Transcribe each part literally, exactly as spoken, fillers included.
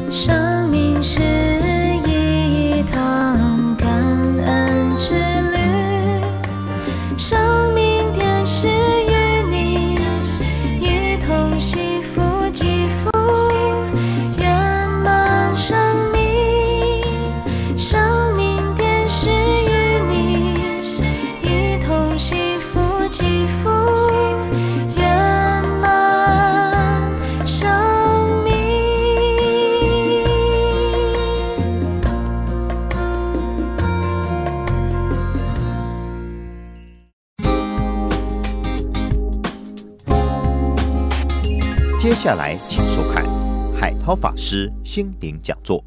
生命是一趟感恩之旅，生命电视与你一同惜福积福，圆满生命。生命电视与你一同惜福积福，圆满生命。 接下来，请收看海涛法师心灵讲座。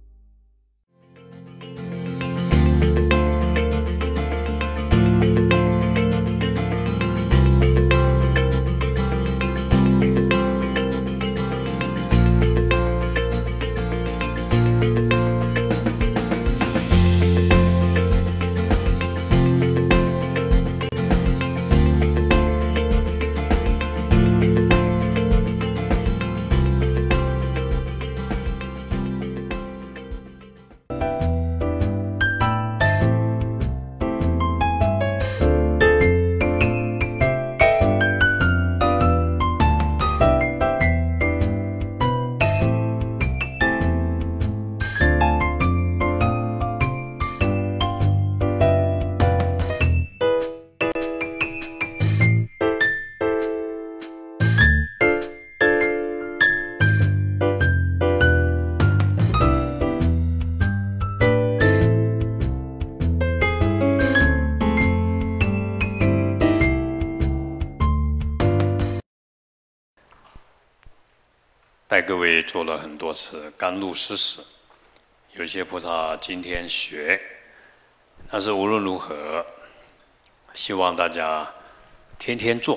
带各位做了很多次甘露施食，有些菩萨今天学，但是无论如何，希望大家天天做，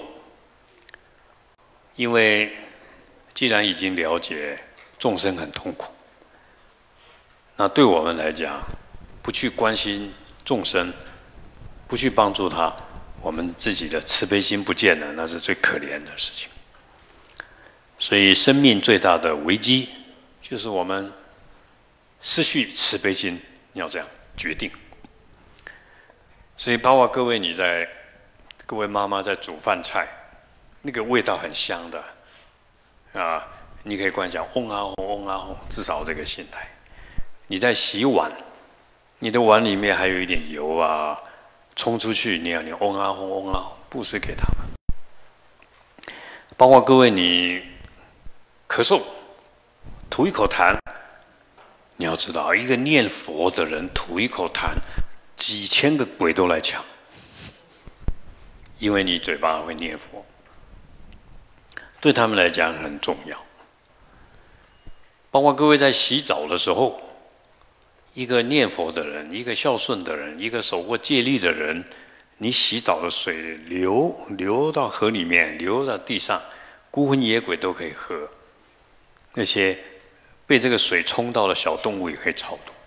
因为既然已经了解众生很痛苦，那对我们来讲，不去关心众生，不去帮助他，我们自己的慈悲心不见了，那是最可怜的事情。所以，生命最大的危机就是我们失去慈悲心，要这样决定。所以，包括各位你在，各位妈妈在煮饭菜，那个味道很香的啊，你可以观想嗡啊嗡嗡啊嗡，至少这个心态。你在洗碗，你的碗里面还有一点油啊，冲出去，你要你嗡啊嗡嗡啊，布施给他们。包括各位你咳嗽，吐一口痰，你要知道，一个念佛的人吐一口痰，几千个鬼都来抢，因为你嘴巴会念佛，对他们来讲很重要。包括各位在洗澡的时候，一个念佛的人，一个孝顺的人，一个守过戒律的人，你洗澡的水流流到河里面，流到地上，孤魂野鬼都可以喝。那些被这个水冲到的小动物也可以超度，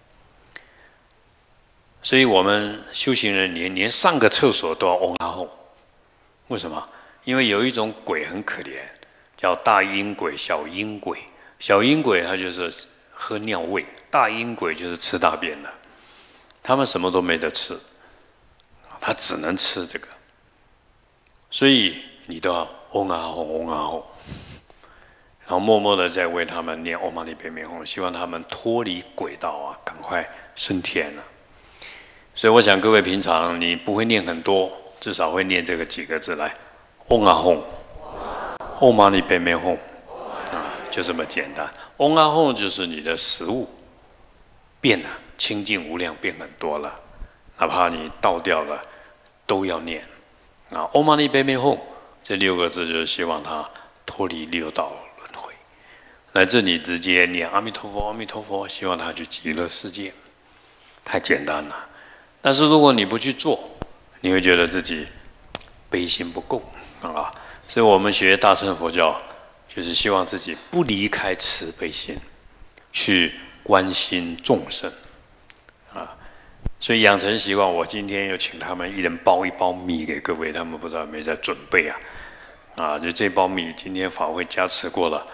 所以我们修行人连连上个厕所都要嗡啊吽。为什么？因为有一种鬼很可怜，叫大阴鬼、小阴鬼。小阴鬼他就是喝尿味，大阴鬼就是吃大便的。他们什么都没得吃，他只能吃这个，所以你都要嗡啊吽，嗡啊吽。然后默默的在为他们念唵嘛呢叭咪吽，希望他们脱离轨道啊，赶快升天了。所以我想各位平常你不会念很多，至少会念这个几个字来，唵啊吽，唵嘛呢叭咪吽，啊，就这么简单。唵啊吽就是你的食物变了，清净无量变很多了，哪怕你倒掉了，都要念。啊，唵嘛呢叭咪吽这六个字就是希望他脱离六道。来这里直接念阿弥陀佛，阿弥陀佛，希望他去极乐世界，太简单了。但是如果你不去做，你会觉得自己悲心不够啊。所以我们学大乘佛教，就是希望自己不离开慈悲心，去关心众生啊。所以养成习惯，我今天又请他们一人包一包米给各位，他们不知道有没有在准备啊？啊，就这包米，今天法会加持过了。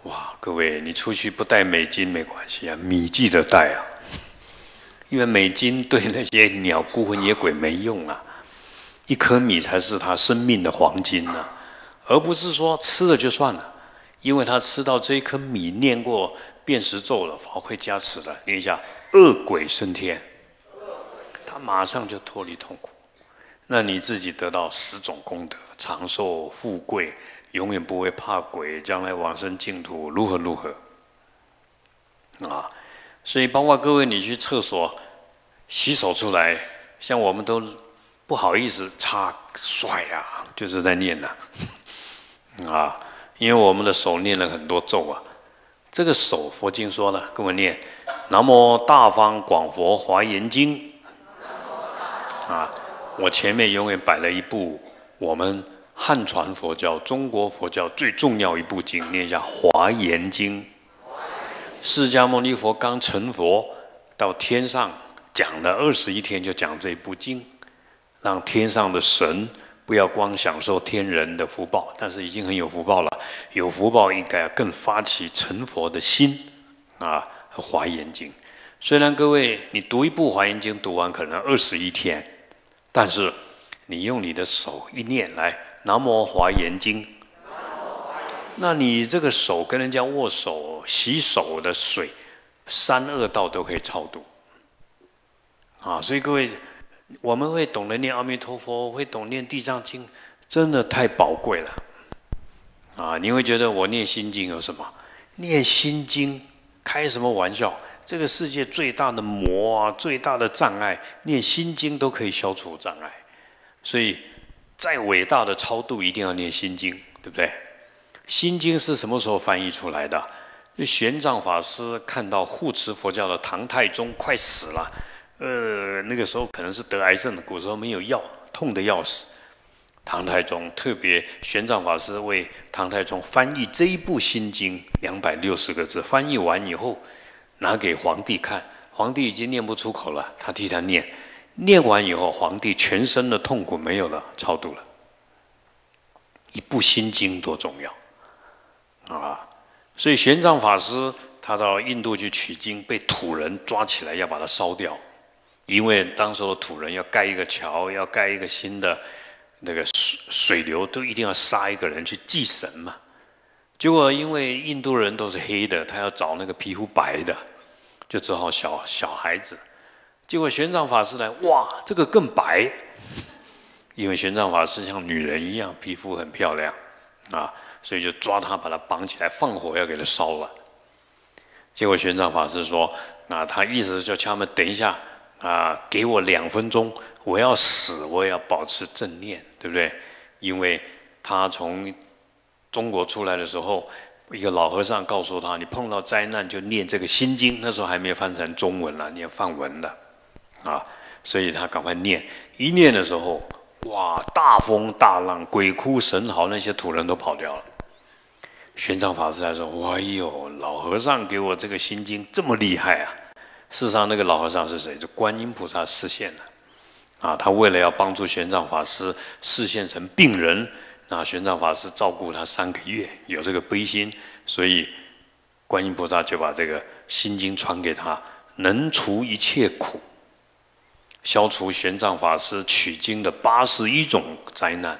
哇，各位，你出去不带美金没关系啊，米记得带啊，因为美金对那些鸟孤魂野鬼没用啊，一颗米才是他生命的黄金啊，而不是说吃了就算了，因为他吃到这一颗米，念过辨识咒了，法会加持了，念一下恶鬼升天，他马上就脱离痛苦。那你自己得到十种功德，长寿、富贵，永远不会怕鬼，将来往生净土，如何如何啊！所以包括各位，你去厕所洗手出来，像我们都不好意思擦甩啊，就是在念呐 啊, 啊，因为我们的手念了很多咒啊。这个手，佛经说了，跟我念：南无大方广佛华严经啊。我前面永远摆了一部我们汉传佛教、中国佛教最重要一部经，念一下《华严经》。释迦牟尼佛刚成佛，到天上讲了二十一天，就讲这部经，让天上的神不要光享受天人的福报，但是已经很有福报了，有福报应该更发起成佛的心啊！《华严经》虽然各位你读一部《华严经》读完可能二十一天。但是，你用你的手一念来，南无华严经，那你这个手跟人家握手、洗手的水，三恶道都可以超度。啊，所以各位，我们会懂得念阿弥陀佛，会懂念地藏经，真的太宝贵了。啊，你会觉得我念心经有什么？念心经开什么玩笑？这个世界最大的魔啊，最大的障碍，念心经都可以消除障碍。所以，再伟大的超度，一定要念心经，对不对？心经是什么时候翻译出来的？就玄奘法师看到护持佛教的唐太宗快死了，呃，那个时候可能是得癌症的，古时候没有药，痛得要死。唐太宗特别，玄奘法师为唐太宗翻译这一部心经，两百六十个字，翻译完以后。拿给皇帝看，皇帝已经念不出口了，他替他念，念完以后，皇帝全身的痛苦没有了，超度了。一部心经多重要啊！所以玄奘法师他到印度去取经，被土人抓起来要把它烧掉，因为当时的土人要盖一个桥，要盖一个新的那个水水流，都一定要杀一个人去祭神嘛。结果因为印度人都是黑的，他要找那个皮肤白的，就只好小小孩子。结果玄奘法师来，哇，这个更白，因为玄奘法师像女人一样，皮肤很漂亮啊，所以就抓他，把他绑起来，放火要给他烧了。结果玄奘法师说，啊，他意思就叫他们等一下啊，给我两分钟，我要死，我也要保持正念，对不对？因为他从中国出来的时候，一个老和尚告诉他：“你碰到灾难就念这个心经。”那时候还没有翻成中文了，念梵文的，啊，所以他赶快念。一念的时候，哇，大风大浪，鬼哭神嚎，那些土人都跑掉了。玄奘法师还说：“哎呦，老和尚给我这个心经这么厉害啊！”事实上，那个老和尚是谁？就观音菩萨示现了。啊，他为了要帮助玄奘法师示现成病人。那玄奘法师照顾他三个月，有这个悲心，所以观音菩萨就把这个心经传给他，能除一切苦，消除玄奘法师取经的八十一种灾难。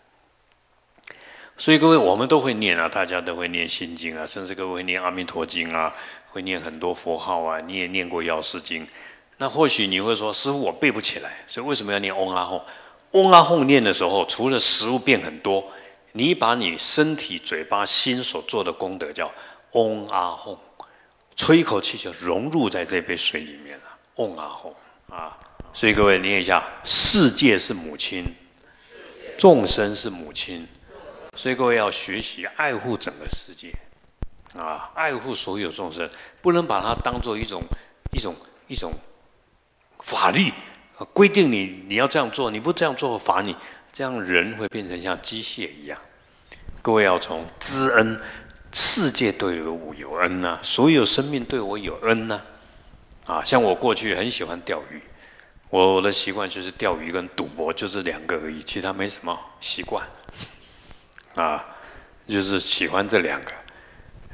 所以各位，我们都会念啊，大家都会念心经啊，甚至各位会念阿弥陀经啊，会念很多佛号啊，你也念过药师经。那或许你会说，师父我背不起来，所以为什么要念嗡阿吽？嗡阿吽念的时候，除了食物变很多，你把你身体、嘴巴、心所做的功德叫嗡阿吽，吹一口气就融入在这杯水里面了。嗡阿吽啊！所以各位念一下：世界是母亲，众生是母亲。所以各位要学习爱护整个世界啊，爱护所有众生，不能把它当做一种一种一种法律。规定你你要这样做，你不这样做罚你，这样人会变成像机械一样。各位要从知恩，世界对我有恩呐、啊，所有生命对我有恩呐、啊。啊，像我过去很喜欢钓鱼，我的习惯就是钓鱼跟赌博，就这两个而已，其他没什么习惯。啊，就是喜欢这两个。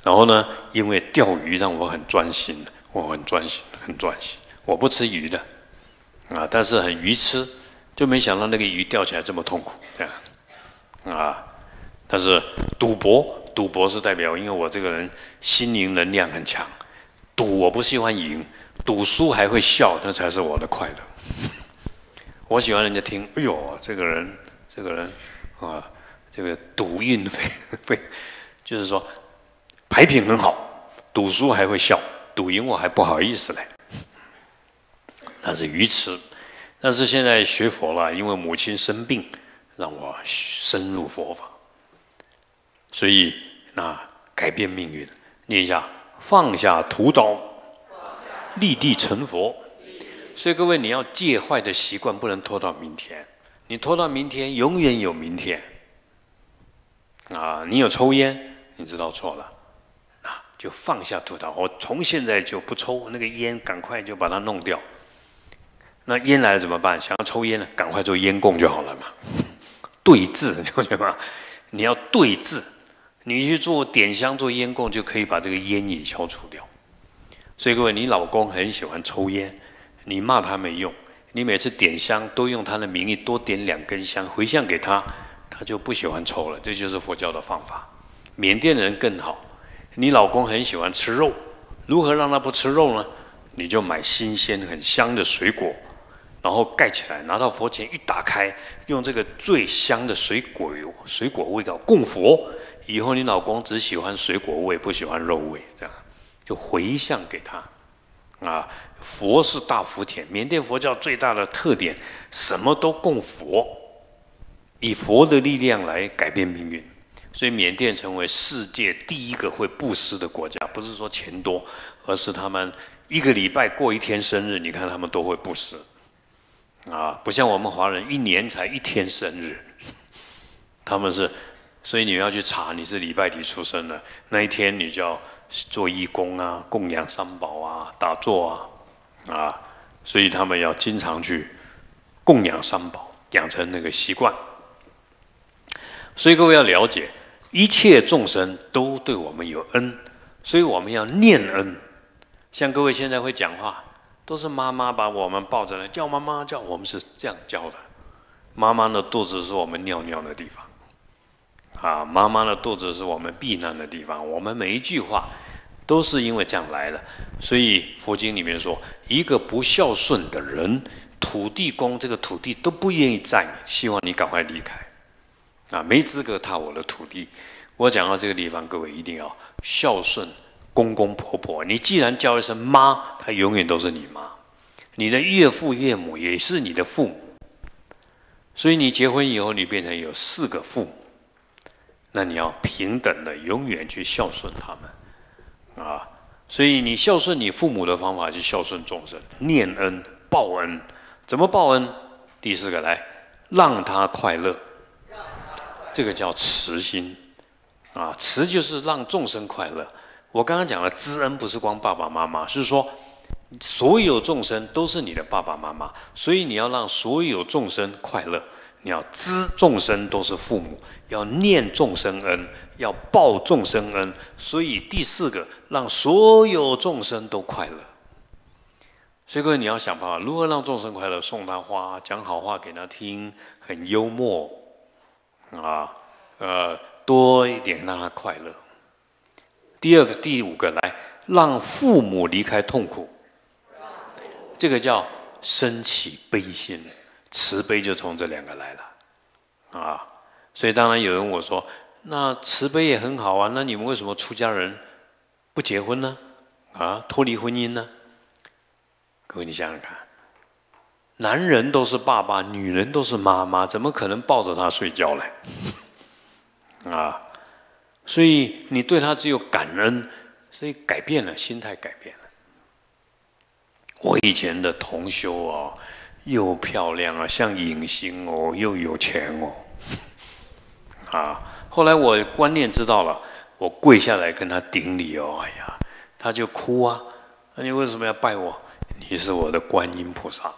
然后呢，因为钓鱼让我很专心，我很专心，很专心。我不吃鱼的，啊，但是很愚痴，就没想到那个鱼钓起来这么痛苦，这样，啊。但是赌博，赌博是代表，因为我这个人心灵能量很强，赌我不喜欢赢，赌输还会笑，那才是我的快乐。我喜欢人家听，哎呦，这个人，这个人，啊，这个赌运非非，就是说牌品很好，赌输还会笑，赌赢我还不好意思嘞。那是愚痴。但是现在学佛了，因为母亲生病，让我深入佛法。所以，那改变命运，念一下：放下屠刀，立地成佛。所以各位，你要戒坏的习惯，不能拖到明天。你拖到明天，永远有明天。啊，你有抽烟，你知道错了，啊，就放下屠刀。我从现在就不抽那个烟，赶快就把它弄掉。那烟来了怎么办？想要抽烟呢，赶快做烟供就好了嘛。对治，你了解吗？你要对治。你去做点香、做烟供，就可以把这个烟瘾消除掉。所以各位，你老公很喜欢抽烟，你骂他没用，你每次点香都用他的名义多点两根香回向给他，他就不喜欢抽了。这就是佛教的方法。缅甸人更好，你老公很喜欢吃肉，如何让他不吃肉呢？你就买新鲜很香的水果，然后盖起来，拿到佛前一打开，用这个最香的水果水果味道供佛。以后你老公只喜欢水果味，不喜欢肉味，这样就回向给他。啊，佛是大福田，缅甸佛教最大的特点，什么都供佛，以佛的力量来改变命运。所以缅甸成为世界第一个会布施的国家，不是说钱多，而是他们一个礼拜过一天生日，你看他们都会布施。啊，不像我们华人一年才一天生日，他们是。所以你要去查，你是礼拜几出生的那一天，你就要做义工啊，供养三宝啊，打坐啊，啊，所以他们要经常去供养三宝，养成那个习惯。所以各位要了解，一切众生都对我们有恩，所以我们要念恩。像各位现在会讲话，都是妈妈把我们抱着来叫妈妈叫，我们是这样叫的。妈妈的肚子是我们尿尿的地方。啊，妈妈的肚子是我们避难的地方。我们每一句话都是因为这样来的。所以佛经里面说，一个不孝顺的人，土地公这个土地都不愿意载你，希望你赶快离开。啊，没资格踏我的土地。我讲到这个地方，各位一定要孝顺公公婆婆。你既然叫一声妈，他永远都是你妈。你的岳父岳母也是你的父母。所以你结婚以后，你变成有四个父母。那你要平等的永远去孝顺他们，啊，所以你孝顺你父母的方法是孝顺众生，念恩报恩。怎么报恩？第四个来，让他快乐，这个叫慈心，啊，慈就是让众生快乐。我刚刚讲了，知恩不是光爸爸妈妈，是说所有众生都是你的爸爸妈妈，所以你要让所有众生快乐。你要知众生都是父母，要念众生恩，要报众生恩。所以第四个，让所有众生都快乐。所以各位，你要想办法如何让众生快乐，送他花，讲好话给他听，很幽默啊，呃，多一点让他快乐。第二个、第五个来，让父母离开痛苦，这个叫生起悲心。慈悲就从这两个来了，啊，所以当然有人问我说，那慈悲也很好啊，那你们为什么出家人不结婚呢？啊，脱离婚姻呢？各位你想想看，男人都是爸爸，女人都是妈妈，怎么可能抱着他睡觉嘞？啊，所以你对他只有感恩，所以改变了，心态改变了。我以前的同修哦，又漂亮啊，像影星哦，又有钱哦，啊！后来我观念知道了，我跪下来跟他顶礼哦，哎呀，他就哭啊，那你为什么要拜我？你是我的观音菩萨，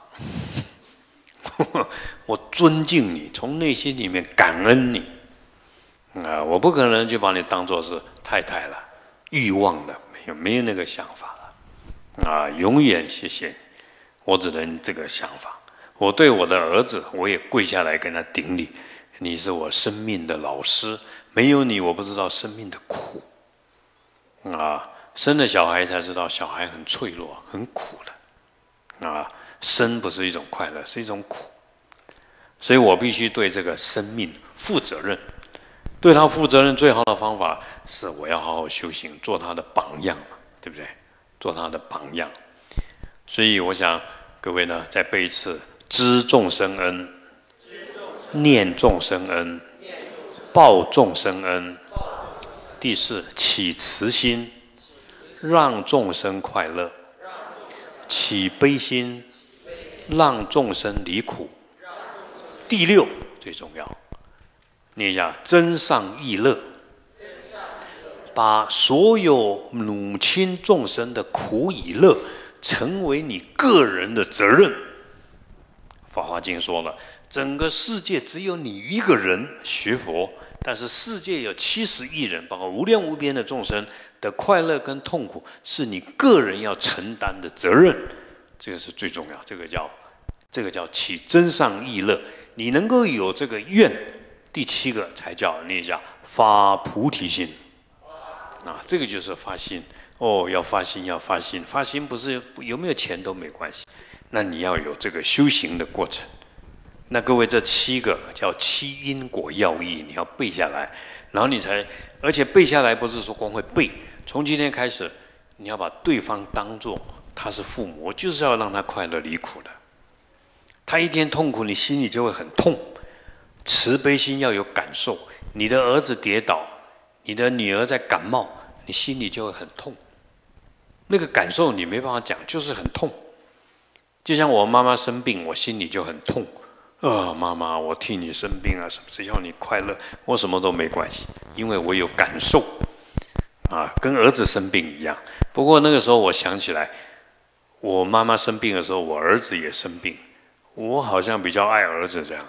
我尊敬你，从内心里面感恩你啊！我不可能就把你当作是太太了欲望了，没有没有那个想法了啊！永远谢谢你，我只能这个想法。我对我的儿子，我也跪下来跟他顶礼，你是我生命的老师，没有你，我不知道生命的苦啊！生了小孩才知道，小孩很脆弱，很苦的啊！生不是一种快乐，是一种苦，所以我必须对这个生命负责任。对他负责任最好的方法是，我要好好修行，做他的榜样嘛，对不对？做他的榜样。所以我想各位呢，再背一次：知众生恩，念众生恩，报众生恩。第四，起慈心，让众生快乐；起悲心，让众生离苦。第六最重要，念一下增上益乐，把所有母亲众生的苦与乐成为你个人的责任。法华经说了，整个世界只有你一个人学佛，但是世界有七十亿人，包括无量无边的众生的快乐跟痛苦，是你个人要承担的责任。这个是最重要，这个叫这个叫起增上益乐。你能够有这个愿，第七个才叫念一下发菩提心啊，这个就是发心哦，要发心，要发心，发心不是有没有钱都没关系，那你要有这个修行的过程。那各位，这七个叫七因果要义，你要背下来，然后你才，而且背下来不是说光会背，从今天开始，你要把对方当作他是父母，我就是要让他快乐离苦的。他一天痛苦，你心里就会很痛。慈悲心要有感受，你的儿子跌倒，你的女儿在感冒，你心里就会很痛。那个感受你没办法讲，就是很痛。就像我妈妈生病，我心里就很痛。啊，妈妈，我替你生病啊，只要你快乐，我什么都没关系，因为我有感受。啊，跟儿子生病一样。不过那个时候我想起来，我妈妈生病的时候，我儿子也生病，我好像比较爱儿子这样。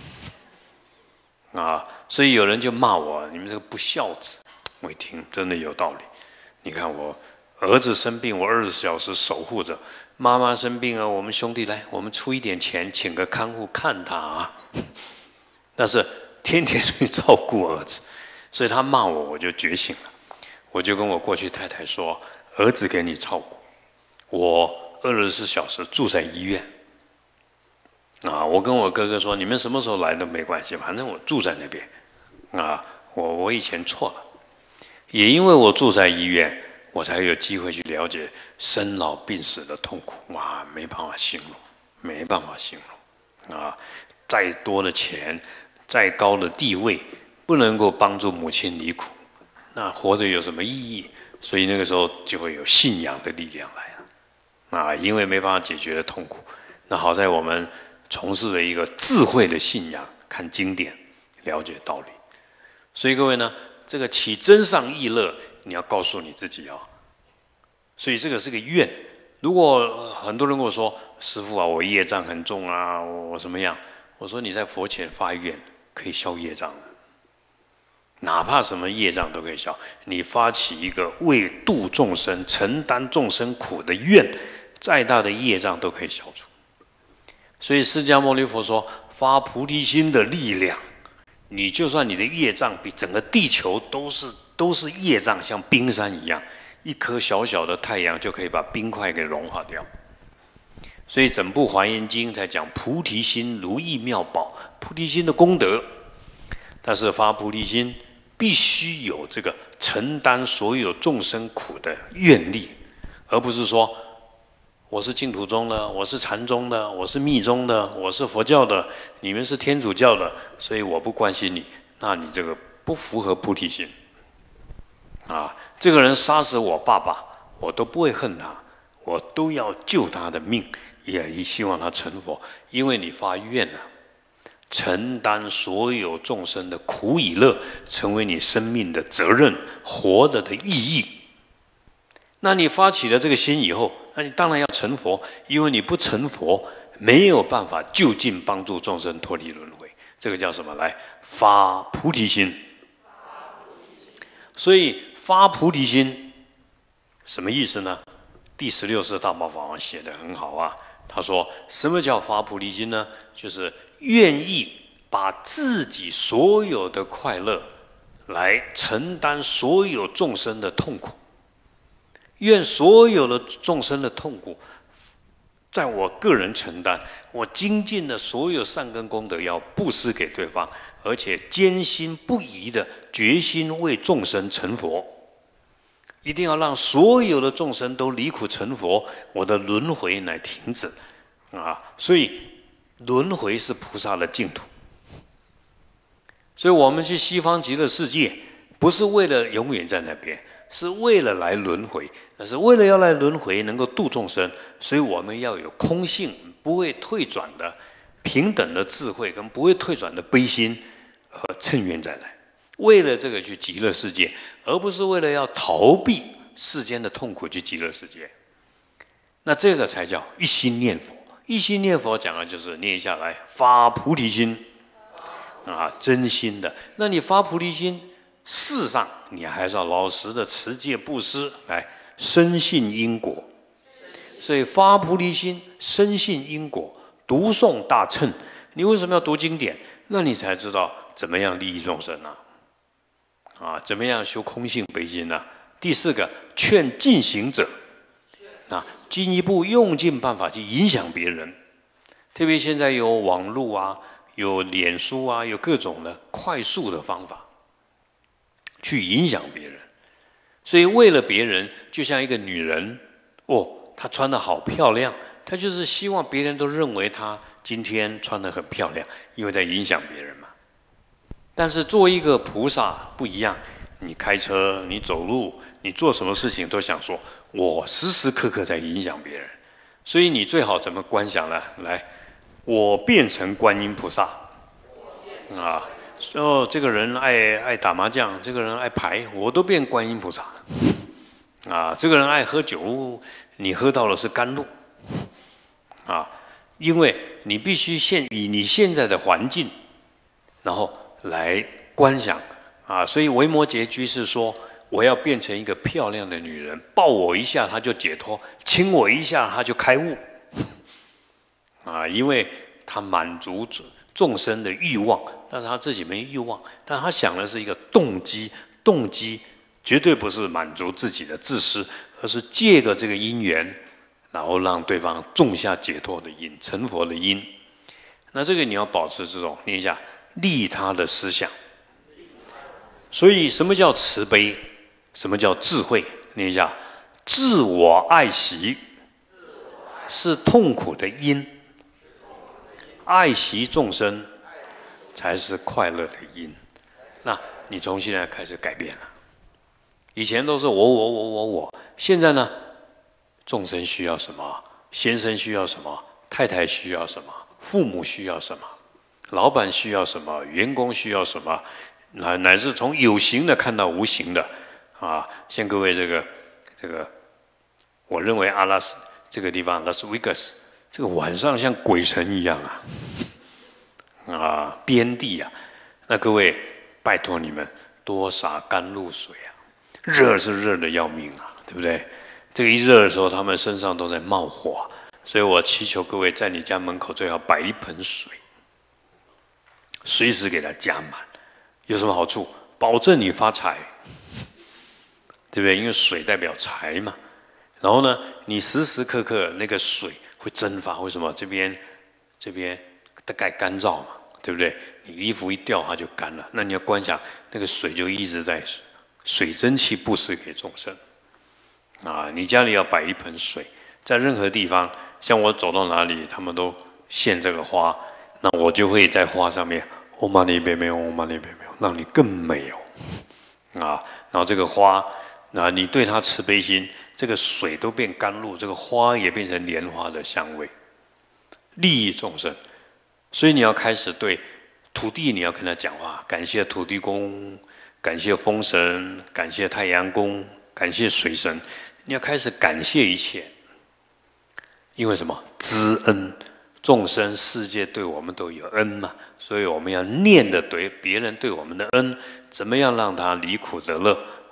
啊，所以有人就骂我，你们这个不孝子。我一听，真的有道理。你看我儿子生病，我二十四小时守护着；妈妈生病啊，我们兄弟来，我们出一点钱，请个看护看他啊。但是天天去照顾儿子，所以他骂我，我就觉醒了。我就跟我过去太太说，儿子给你照顾，我二十四小时住在医院。啊，我跟我哥哥说，你们什么时候来都没关系，反正我住在那边。啊，我我以前错了，也因为我住在医院，我才有机会去了解生老病死的痛苦。哇，没办法形容，没办法形容。啊，再多的钱，再高的地位，不能够帮助母亲离苦，那活着有什么意义？所以那个时候就会有信仰的力量来了。啊，因为没办法解决的痛苦，那好在我们从事了一个智慧的信仰，看经典，了解道理。所以各位呢，这个起增上益乐，你要告诉你自己啊。所以这个是个愿。如果很多人跟我说，师父啊，我业障很重啊，我什么样？我说你在佛前发愿，可以消业障的，哪怕什么业障都可以消。你发起一个为度众生、承担众生苦的愿，再大的业障都可以消除。所以释迦牟尼佛说，发菩提心的力量，你就算你的业障比整个地球都是都是业障，像冰山一样，一颗小小的太阳就可以把冰块给融化掉。所以整部华严经在讲菩提心如意妙宝，菩提心的功德。但是发菩提心必须有这个承担所有众生苦的愿力，而不是说我是净土宗的，我是禅宗的，我是密宗的，我是佛教的，你们是天主教的，所以我不关心你。那你这个不符合菩提心啊！这个人杀死我爸爸，我都不会恨他，我都要救他的命，也希望他成佛，因为你发愿了、啊，承担所有众生的苦与乐，成为你生命的责任，活着的意义。那你发起了这个心以后，那你当然要成佛，因为你不成佛，没有办法就近帮助众生脱离轮回。这个叫什么？来，发菩提心。所以发菩提心什么意思呢？第十六世大宝法王写得很好啊。他说：“什么叫发菩提心呢？就是愿意把自己所有的快乐来承担所有众生的痛苦，愿所有的众生的痛苦，在我个人承担。我精进的所有善根功德要布施给对方，而且坚心不移的决心为众生成佛。”一定要让所有的众生都离苦成佛，我的轮回乃停止啊！所以轮回是菩萨的净土。所以我们去西方极乐世界，不是为了永远在那边，是为了来轮回。那是为了要来轮回，能够度众生，所以我们要有空性，不会退转的平等的智慧，跟不会退转的悲心，和趁愿再来。为了这个去极乐世界，而不是为了要逃避世间的痛苦去极乐世界。那这个才叫一心念佛。一心念佛讲的就是念下来发菩提心啊，真心的。那你发菩提心，事上你还是要老实的持戒布施，来深信因果。所以发菩提心，深信因果，读诵大乘。你为什么要读经典？那你才知道怎么样利益众生啊。啊，怎么样修空性悲心呢？第四个，劝进行者，啊，进一步用尽办法去影响别人。特别现在有网络啊，有脸书啊，有各种的快速的方法去影响别人。所以为了别人，就像一个女人，哦，她穿得好漂亮，她就是希望别人都认为她今天穿得很漂亮，因为在影响别人嘛。但是做一个菩萨不一样，你开车，你走路，你做什么事情都想说，我时时刻刻在影响别人。所以你最好怎么观想呢？来，我变成观音菩萨啊！哦，这个人爱爱打麻将，这个人爱牌，我都变观音菩萨啊！这个人爱喝酒，你喝到的是甘露啊！因为你必须现以你现在的环境，然后来观想啊，所以维摩诘居士说：“我要变成一个漂亮的女人，抱我一下她就解脱，亲我一下她就开悟。”啊，因为他满足众生的欲望，但是他自己没欲望，但他想的是一个动机，动机绝对不是满足自己的自私，而是借个这个因缘，然后让对方种下解脱的因，成佛的因。那这个你要保持这种，念一下。利他的思想，所以什么叫慈悲？什么叫智慧？念一下：自我爱惜是痛苦的因，爱惜众生才是快乐的因。那你从现在开始改变了，以前都是我我我我我，现在呢，众生需要什么？先生需要什么？太太需要什么？父母需要什么？老板需要什么？员工需要什么？乃乃至从有形的看到无形的啊！像各位这个这个，我认为阿拉斯这个地方拉斯维加斯，这个晚上像鬼城一样啊啊，边地啊！那各位拜托你们多洒甘露水啊！热是热的要命啊，对不对？这个一热的时候，他们身上都在冒火，所以我祈求各位在你家门口最好摆一盆水。随时给它加满，有什么好处？保证你发财，对不对？因为水代表财嘛。然后呢，你时时刻刻那个水会蒸发，为什么？这边这边大概干燥嘛，对不对？你衣服一掉它就干了，那你要观想那个水就一直在水蒸气布施给众生啊。你家里要摆一盆水，在任何地方，像我走到哪里，他们都献这个花。那我就会在花上面“欧玛尼贝美，欧玛尼贝美”，让你更美哦，啊！然后这个花，那你对它慈悲心，这个水都变甘露，这个花也变成莲花的香味，利益众生。所以你要开始对土地，你要跟他讲话，感谢土地公，感谢风神，感谢太阳公，感谢水神，你要开始感谢一切，因为什么？知恩。众生世界对我们都有恩嘛，所以我们要念的对别人对我们的恩，怎么样让他离苦得乐？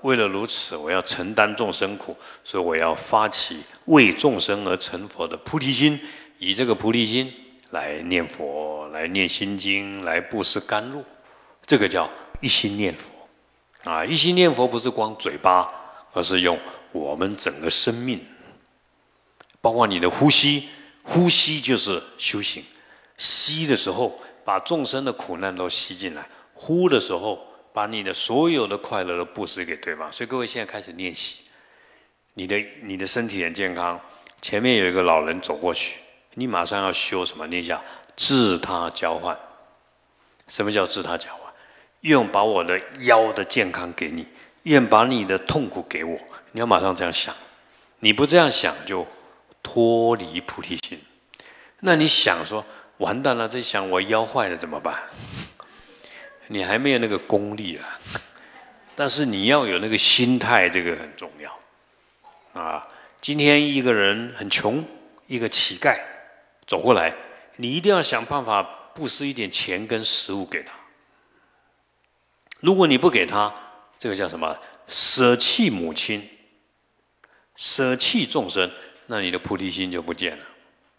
为了如此，我要承担众生苦，所以我要发起为众生而成佛的菩提心，以这个菩提心来念佛，来念心经，来布施甘露，这个叫一心念佛。啊，一心念佛不是光嘴巴，而是用我们整个生命，包括你的呼吸，呼吸就是修行。吸的时候，把众生的苦难都吸进来；呼的时候，把你的所有的快乐都布施给对方。所以各位现在开始练习，你的你的身体很健康，前面有一个老人走过去，你马上要修什么？念一下自他交换。什么叫自他交换？愿把我的腰的健康给你，愿把你的痛苦给我。你要马上这样想，你不这样想就脱离菩提心。那你想说完蛋了，这想我腰坏了怎么办？你还没有那个功力啊，但是你要有那个心态，这个很重要啊。今天一个人很穷，一个乞丐走过来，你一定要想办法布施一点钱跟食物给他。如果你不给他，这个叫什么？舍弃母亲，舍弃众生，那你的菩提心就不见了。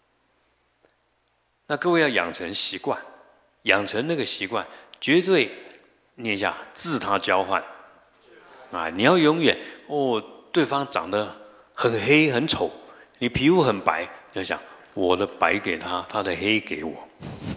那各位要养成习惯，养成那个习惯，绝对念一下自他交换啊！你要永远哦，对方长得很黑很丑，你皮肤很白，你要想我的白给他，他的黑给我。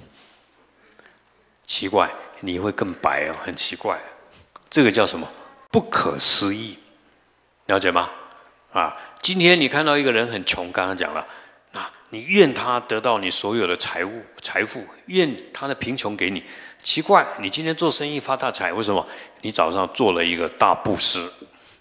奇怪，你会更白哦，很奇怪。这个叫什么？不可思议，了解吗？啊，今天你看到一个人很穷，刚刚讲了，啊，你愿他得到你所有的财物、财富，愿他的贫穷给你。奇怪，你今天做生意发大财，为什么？你早上做了一个大布施。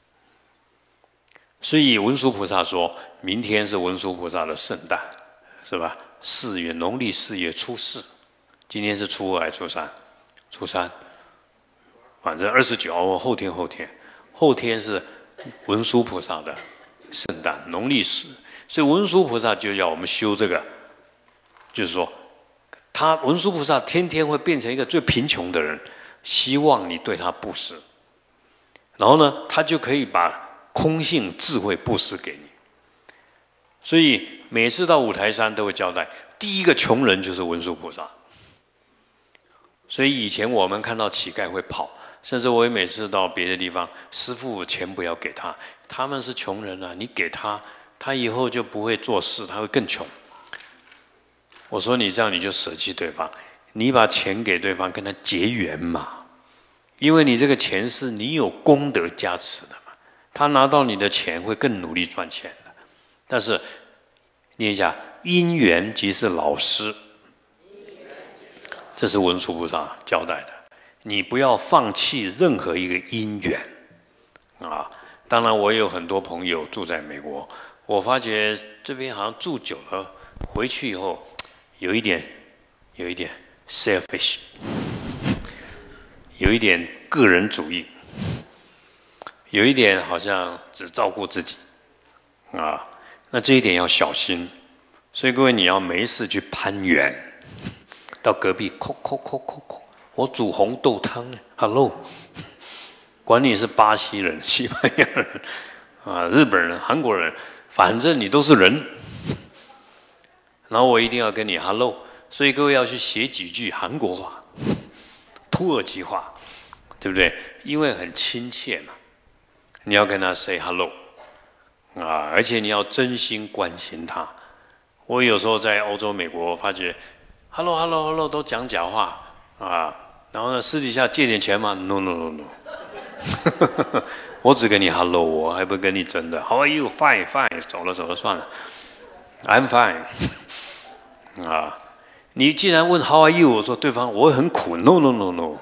所以文殊菩萨说，明天是文殊菩萨的圣诞，是吧？四月农历四月初四，今天是初二还是初三？初三，反正二十九，后天后天，后天是文殊菩萨的圣诞，农历四，所以文殊菩萨就要我们修这个，就是说，他文殊菩萨天天会变成一个最贫穷的人，希望你对他布施，然后呢，他就可以把空性智慧布施给你。所以每次到五台山都会交代，第一个穷人就是文殊菩萨。所以以前我们看到乞丐会跑，甚至我也每次到别的地方，师父钱不要给他，他们是穷人啊，你给他，他以后就不会做事，他会更穷。我说你这样你就舍弃对方，你把钱给对方，跟他结缘嘛，因为你这个钱是你有功德加持的嘛，他拿到你的钱会更努力赚钱的。但是念一下，因缘即是老师。这是文殊菩萨交代的，你不要放弃任何一个因缘啊！当然，我有很多朋友住在美国，我发觉这边好像住久了，回去以后有一点，有一点 selfish， 有一点个人主义，有一点好像只照顾自己啊。那这一点要小心，所以各位你要没事去攀缘。到隔壁，扣扣扣扣扣，我煮红豆汤 ，Hello， 管你是巴西人、西班牙人啊、日本人、韩国人，反正你都是人。然后我一定要跟你 Hello， 所以各位要去写几句韩国话、土耳其话，对不对？因为很亲切嘛，你要跟他 say Hello 啊，而且你要真心关心他。我有时候在欧洲、美国发觉。Hello Hello Hello 都讲假话啊，然后呢私底下借点钱嘛 ？No No No No， 我只跟你 Hello， 我还不跟你真的。How are you? Fine Fine， 走了走了算了 ，I'm fine 啊。你既然问 How are you， 我说对方我很苦 ，No No No No，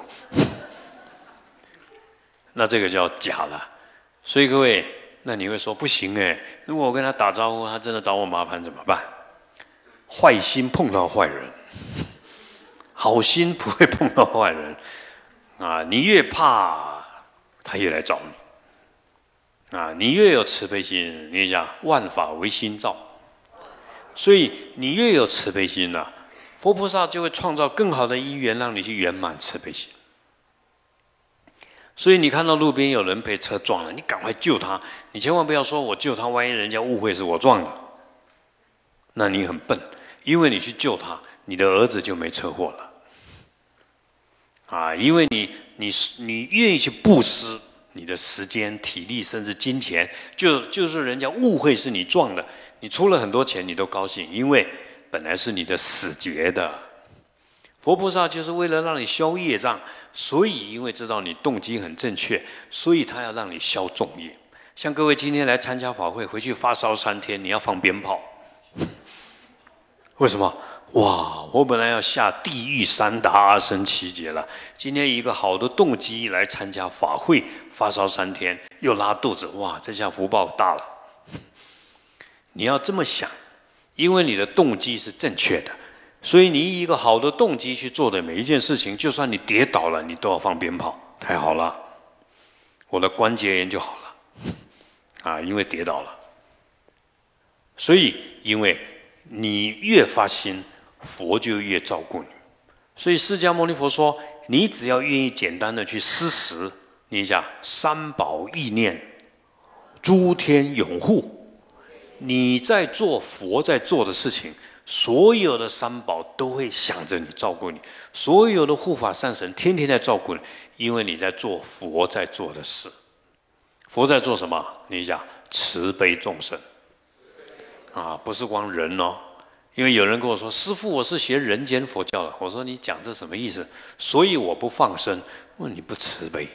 那这个叫假了。所以各位，那你会说不行哎，如果我跟他打招呼，他真的找我麻烦怎么办？坏心碰到坏人。好心不会碰到坏人啊！你越怕，他越来找你啊！你越有慈悲心，你讲万法唯心造，所以你越有慈悲心了、啊，佛菩萨就会创造更好的因缘，让你去圆满慈悲心。 所以你看到路边有人被车撞了，你赶快救他，你千万不要说我救他，万一人家误会是我撞的，那你很笨，因为你去救他，你的儿子就没车祸了。啊，因为你你你愿意去布施你的时间、体力，甚至金钱，就就是人家误会是你撞的，你出了很多钱，你都高兴，因为本来是你的死劫的。佛菩萨就是为了让你消业障，所以因为知道你动机很正确，所以他要让你消重业。像各位今天来参加法会，回去发烧三天，你要放鞭炮，为什么？哇！我本来要下地狱三大阿僧祇劫了，今天一个好的动机来参加法会，发烧三天，又拉肚子，哇！这下福报大了。你要这么想，因为你的动机是正确的。所以你以一个好的动机去做的每一件事情，就算你跌倒了，你都要放鞭炮，太好了，我的关节炎就好了，啊，因为跌倒了。所以，因为你越发心，佛就越照顾你。所以释迦牟尼佛说，你只要愿意简单的去施食，念一下三宝意念，诸天拥护，你在做佛在做的事情。所有的三宝都会想着你，照顾你；所有的护法善神天天在照顾你，因为你在做佛在做的事。佛在做什么？你讲慈悲众生啊，不是光人哦。因为有人跟我说：“师父，我是学人间佛教的。”我说：“你讲这什么意思？”所以我不放生，问你不慈悲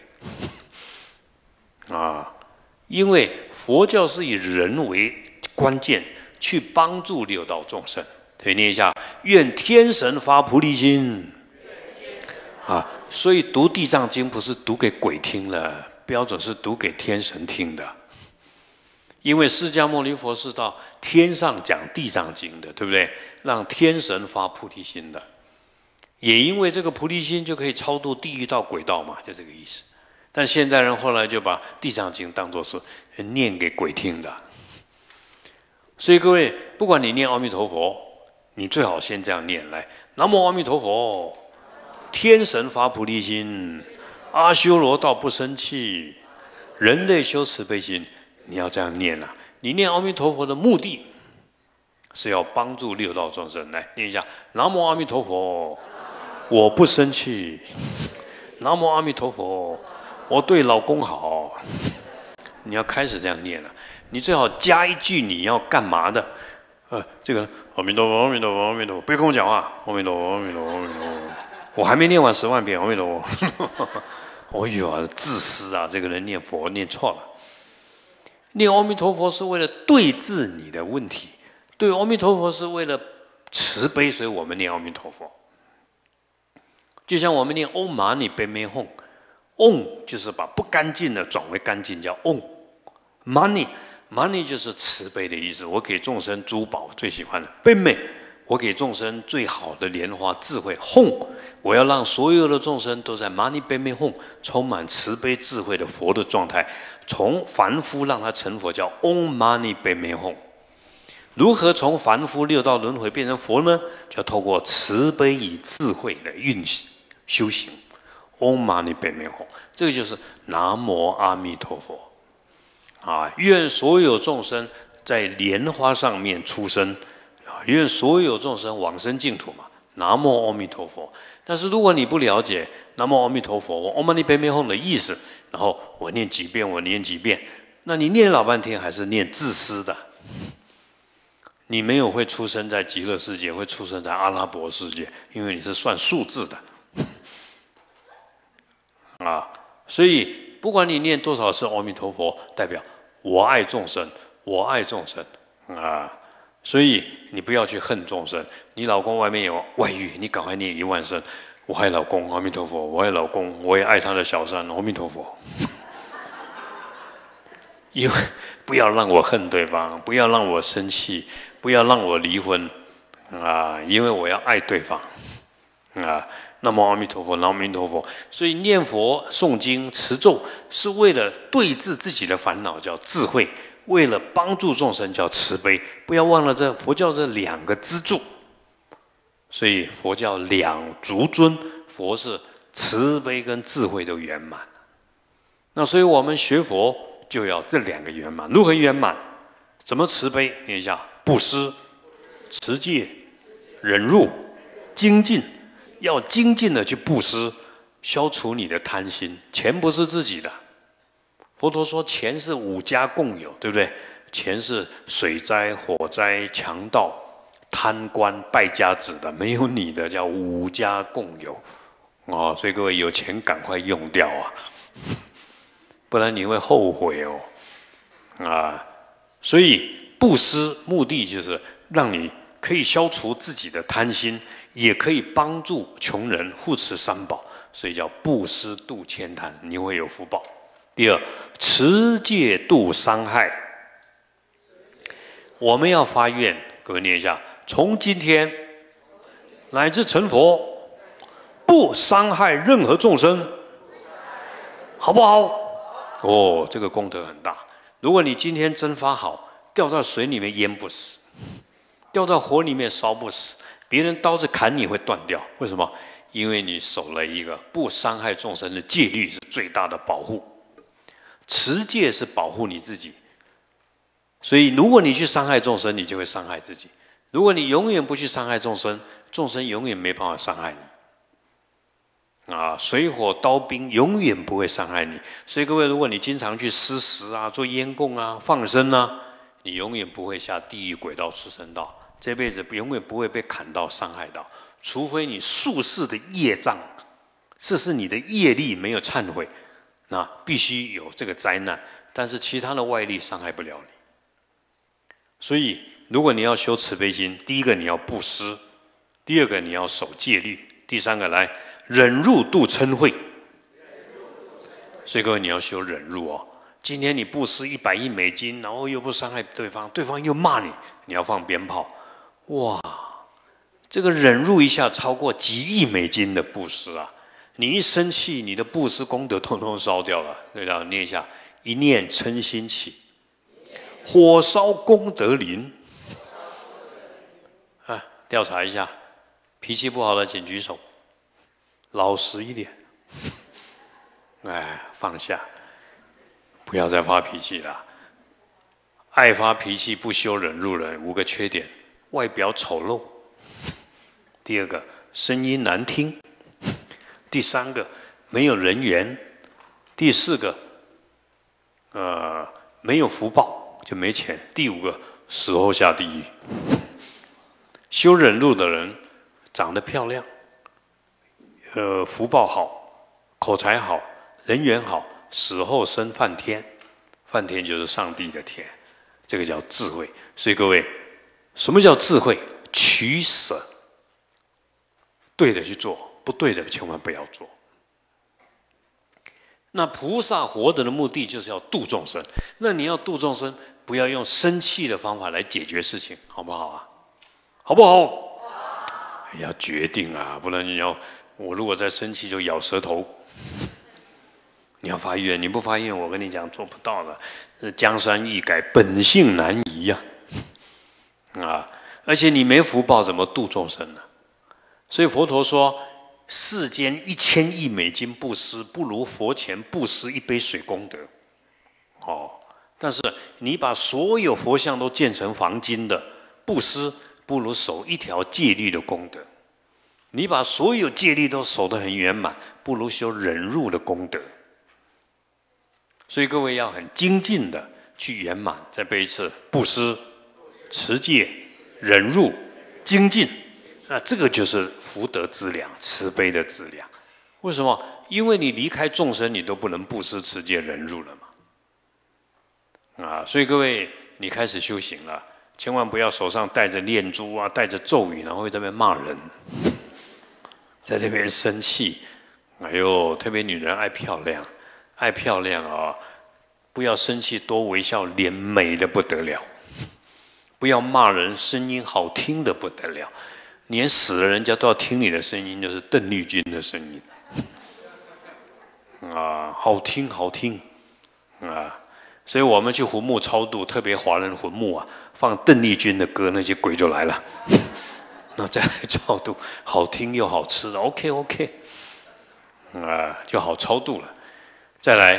啊？因为佛教是以人为关键，去帮助六道众生。可以念一下：愿天神发菩提心啊！所以读《地藏经》不是读给鬼听了，标准是读给天神听的。因为释迦牟尼佛是到天上讲《地藏经》的，对不对？让天神发菩提心的，也因为这个菩提心就可以超度地狱道、鬼道嘛，就这个意思。但现代人后来就把《地藏经》当作是念给鬼听的。所以各位，不管你念阿弥陀佛，你最好先这样念：来，南无阿弥陀佛，天神发菩提心，阿修罗道不生气，人类修慈悲心。你要这样念啊！你念阿弥陀佛的目的是要帮助六道众生。来，念一下：南无阿弥陀佛，我不生气；南无阿弥陀佛，我对老公好。你要开始这样念了。你最好加一句你要干嘛的。呃，这个阿弥陀佛，阿弥陀佛，阿弥陀佛，不要跟我讲话。阿弥陀佛，阿弥陀佛，阿弥陀佛。我还没念完十万遍阿弥陀佛。哎呦，自私啊！这个人念佛念错了。念阿弥陀佛是为了对治你的问题，对阿弥陀佛是为了慈悲，所以我们念阿弥陀佛。就像我们念 Om Mani Padme Hum，Om 就是把不干净的转为干净，叫 Om。Mani Mani 就是慈悲的意思，我给众生珠宝最喜欢的 Padme， 我给众生最好的莲花智慧 Hum， 我要让所有的众生都在 Mani Padme Hum 充满慈悲智慧的佛的状态。从凡夫让他成佛，叫 Om Mani Padme Hum。如何从凡夫六道轮回变成佛呢？就透过慈悲与智慧的运行修行。Om Mani Padme Hum， 这个就是南无阿弥陀佛啊！愿所有众生在莲花上面出生啊！愿所有众生往生净土嘛！南无阿弥陀佛。但是如果你不了解南无阿弥陀佛 Om Mani Padme Hum 的意思，然后我念几遍，我念几遍，那你念老半天还是念自私的。你没有会出生在极乐世界，会出生在阿拉伯世界，因为你是算数字的啊。所以不管你念多少次阿弥陀佛，代表我爱众生，我爱众生啊。所以你不要去恨众生。你老公外面有外遇，你赶快念一万声。我爱老公，阿弥陀佛；我爱老公，我也爱他的小三，阿弥陀佛。因为不要让我恨对方，不要让我生气，不要让我离婚啊！因为我要爱对方啊。南无阿弥陀佛，南无阿弥陀佛。所以念佛、诵经、持咒，是为了对治自己的烦恼，叫智慧；为了帮助众生，叫慈悲。不要忘了这佛教这两个支柱。所以佛教两足尊，佛是慈悲跟智慧都圆满。 那所以我们学佛就要这两个圆满。如何圆满？怎么慈悲？念一下：布施、持戒、忍辱、精进。要精进的去布施，消除你的贪心。钱不是自己的，佛陀说钱是五家共有，对不对？钱是水灾、火灾、强盗、贪官、败家子的，没有你的叫五家共有。哦，所以各位有钱赶快用掉啊，不然你会后悔哦。啊，所以布施目的就是让你可以消除自己的贪心，也可以帮助穷人，护持三宝，所以叫布施度千贪，你会有福报。第二，持戒度伤害。我们要发愿，各位念一下：从今天乃至成佛，不伤害任何众生，好不好？哦，这个功德很大。如果你今天真发好，掉到水里面淹不死，掉到火里面烧不死。别人刀子砍你会断掉，为什么？因为你守了一个不伤害众生的戒律，是最大的保护。持戒是保护你自己，所以如果你去伤害众生，你就会伤害自己。如果你永远不去伤害众生，众生永远没办法伤害你。啊，水火刀兵永远不会伤害你。所以各位，如果你经常去施食啊、做烟供啊、放生啊，你永远不会下地狱、鬼道、畜生道。这辈子永远不会被砍到、伤害到，除非你宿世的业障，这是你的业力没有忏悔，那必须有这个灾难。但是其他的外力伤害不了你。所以，如果你要修慈悲心，第一个你要布施，第二个你要守戒律，第三个来忍辱度嗔恚。所以各位你要修忍辱哦。今天你布施一百亿美金，然后又不伤害对方，对方又骂你，你要放鞭炮。哇，这个忍辱一下超过几亿美金的布施啊！你一生气，你的布施功德通通烧掉了。对了，念一下：一念嗔心起，火烧功德林。啊，调查一下，脾气不好的请举手，老实一点。哎，放下，不要再发脾气了。爱发脾气不修忍辱的五个缺点。外表丑陋，第二个声音难听，第三个没有人缘，第四个呃没有福报就没钱，第五个死后下地狱。修忍辱的人长得漂亮，呃福报好，口才好，人缘好，死后升梵天，梵天就是上帝的天，这个叫智慧。所以各位。什么叫智慧？取舍，对的去做，不对的千万不要做。那菩萨活着的目的就是要度众生，那你要度众生，不要用生气的方法来解决事情，好不好啊？好不好？要决定啊，不然你要我如果再生气就咬舌头。你要发愿，你不发愿，我跟你讲做不到的。江山易改，本性难移呀、啊。啊！而且你没福报，怎么度众生呢？所以佛陀说，世间一千亿美金布施，不如佛前布施一杯水功德。哦，但是你把所有佛像都建成黄金的布施，不如守一条戒律的功德。你把所有戒律都守得很圆满，不如修忍辱的功德。所以各位要很精进的去圆满。再背一次：布施、持戒、忍辱、精进。那这个就是福德资粮、慈悲的资粮。为什么？因为你离开众生，你都不能布施、持戒、忍辱了嘛。啊，所以各位，你开始修行了，千万不要手上带着念珠啊，带着咒语，然后在那边骂人，在那边生气。哎呦，特别女人爱漂亮，爱漂亮啊、哦，不要生气，多微笑，脸美的不得了。不要骂人，声音好听的不得了，连死了人家都要听你的声音，就是邓丽君的声音。啊，好听好听啊！所以我们去坟墓超度，特别华人坟墓啊，放邓丽君的歌，那些鬼就来了。那再来超度，好听又好吃 ，OK OK， 啊，就好超度了。再来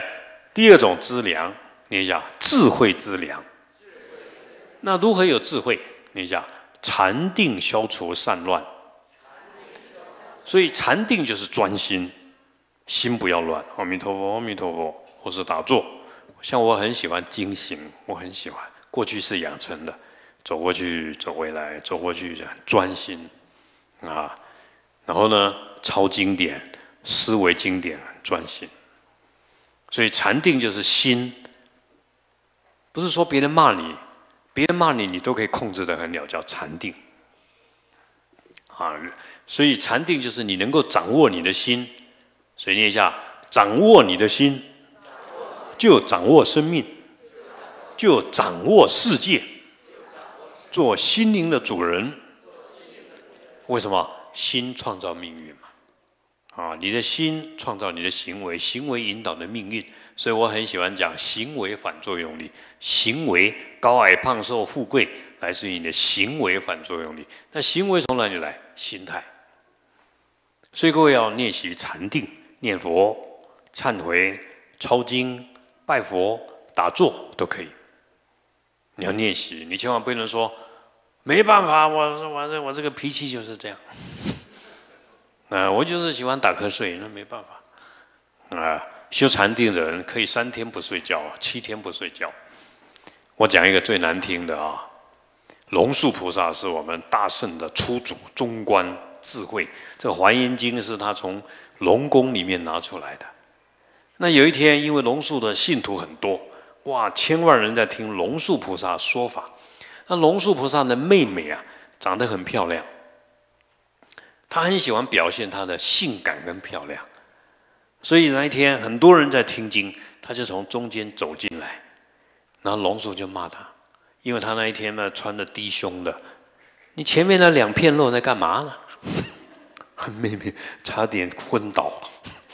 第二种资粮，念一下智慧资粮。那如何有智慧？念一下禅定消除散乱。所以禅定就是专心，心不要乱。阿弥陀佛，阿弥陀佛，或是打坐。像我很喜欢经行，我很喜欢，过去是养成的，走过去，走回来，走过去，很专心啊。然后呢，抄经典，思维经典，很专心。所以禅定就是心，不是说别人骂你，别人骂你，你都可以控制得很了，叫禅定啊。所以禅定就是你能够掌握你的心。所以念一下：掌握你的心，就掌握生命，就掌握世界，做心灵的主人。为什么？心创造命运嘛。啊，你的心创造你的行为，行为引导的命运。所以我很喜欢讲行为反作用力。行为高矮胖瘦富贵，来自于你的行为反作用力。那行为从哪里来？心态。所以各位要练习禅定，念佛、忏悔、抄经、拜佛、打坐都可以。你要练习，你千万不能说没办法，我我这我这个脾气就是这样。啊，我就是喜欢打瞌睡，那没办法。啊，修禅定的人可以三天不睡觉，七天不睡觉。我讲一个最难听的啊，龙树菩萨是我们大圣的初祖中观智慧，这个《华严经》是他从龙宫里面拿出来的。那有一天，因为龙树的信徒很多，哇，千万人在听龙树菩萨说法。那龙树菩萨的妹妹啊，长得很漂亮。他很喜欢表现他的性感跟漂亮，所以那一天很多人在听经，他就从中间走进来，然后龙树就骂他，因为他那一天呢穿的低胸的，你前面那两片肉在干嘛呢？妹妹差点昏倒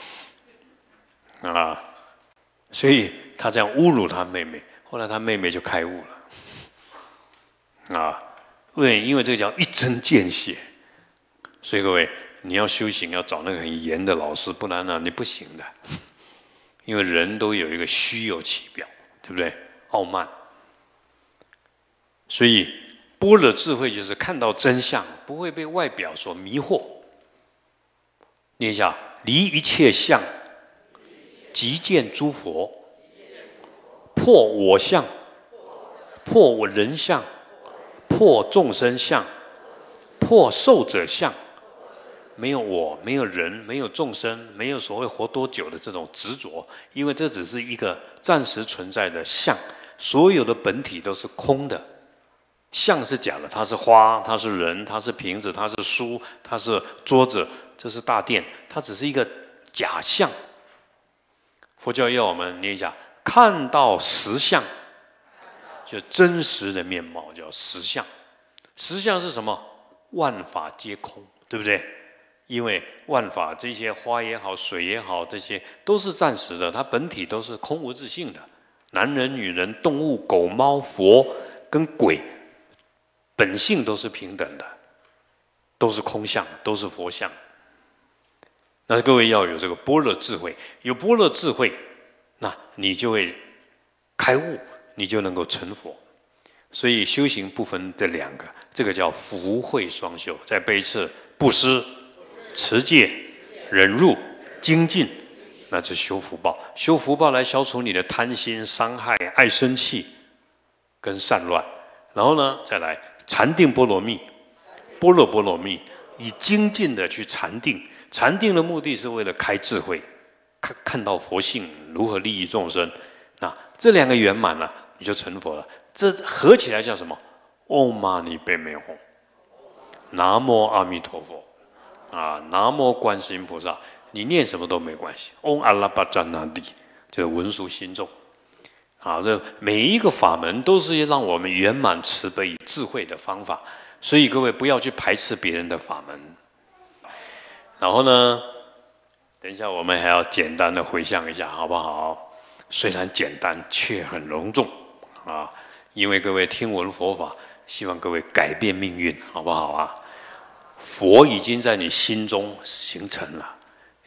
啊！所以他这样侮辱他妹妹，后来他妹妹就开悟了啊！对，因为这个叫一针见血。所以各位，你要修行要找那个很严的老师，不然呢你不行的。因为人都有一个虚有其表，对不对？傲慢。所以般若智慧就是看到真相，不会被外表所迷惑。念一下：离一切相，即见诸佛；破我相，破我人相，破众生相，破寿者相。没有我，没有人，没有众生，没有所谓活多久的这种执着，因为这只是一个暂时存在的相，所有的本体都是空的。相是假的，它是花，它是人，它是瓶子，它是书，它是桌子，这是大殿，它只是一个假象。佛教要我们念一下：看到实相，就真实的面貌，叫实相。实相是什么？万法皆空，对不对？因为万法这些花也好，水也好，这些都是暂时的，它本体都是空无自性的。男人、女人、动物、狗、猫、佛跟鬼，本性都是平等的，都是空相，都是佛相。那各位要有这个般若智慧，有般若智慧，那你就会开悟，你就能够成佛。所以修行不分这两个，这个叫福慧双修。再背一次：布施、持戒、忍辱、精进，那是修福报。修福报来消除你的贪心、伤害、爱生气跟散乱。然后呢，再来禅定波罗蜜，般若波罗蜜，以精进的去禅定。禅定的目的是为了开智慧，看看到佛性如何利益众生。那这两个圆满了，你就成佛了。这合起来叫什么？唵嘛呢叭咪吽，南无阿弥陀佛。啊，南无观世音菩萨，你念什么都没关系。唵阿拉巴扎那帝，就是文殊心咒。啊，这每一个法门都是让我们圆满慈悲与智慧的方法，所以各位不要去排斥别人的法门。然后呢，等一下我们还要简单的回向一下，好不好？虽然简单，却很隆重啊！因为各位听闻佛法，希望各位改变命运，好不好啊？佛已经在你心中形成了，